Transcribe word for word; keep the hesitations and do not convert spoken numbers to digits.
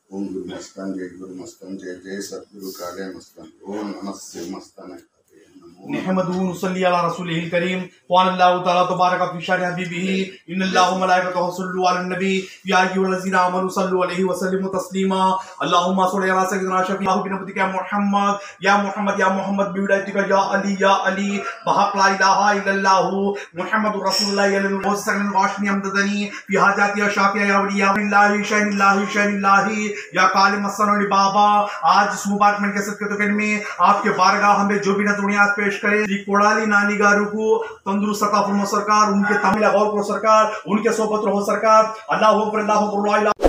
ओम गुरु मस्तान जय गुरु मस्तान जय जय सतगुरु काले मस्तान ओम नमः शिव मस्तान नहमदुहु नुसल्ली अला रसूलिहिल करीम व अल्लाहु तआला तबारक व शान हबीबिही इन्नल्लाहु व मलाइकतहु यसल्लू अलन नबी या अय्युहल्लज़ीना आमनु सल्लु अलैहि व सल्लिमु तस्लीमा अल्लाहुम्मा सल्लि अला सय्यिदिना शफीअहु बिनबतिका मुहम्मद या मुहम्मद या मुहम्मद बिविलायतिका या अली या अली बहक ला इलाहा इल्लल्लाह मुहम्मदुर रसूलुल्लाह सल्लल्लाहु अलैहि वसल्लम गाशनी अमददनी फी हाजाती या शाफिया या वलिया बिल्लाहि शैनिल्लाहि शैनिल्लाहि या कालिम मसन बाबा। आज इस मुबारक मन के सदक़े में आपके बारगाह हमें जो भी नज़रियात पेश करें श्री कोडाली नानी गारू को तंदुरुस्त अता फरमाओ सरकार, उनके तमिल गौर करो सरकार, उनके सोबत रहो सरकार। अल्लाह अकबर अल्लाह अकबर।